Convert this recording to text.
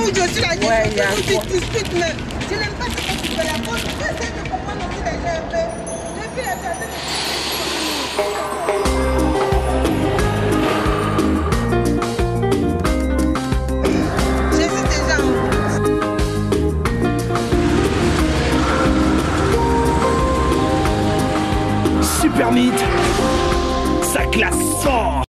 où je suis là, Ouais, il y a on quoi? se dispute même. Je n'aime pas ce que tu fais la faute. J'essaie de comprendre aussi les gens un peu. Depuis la journée, je suis déjà en Super Meat, ça classe fort.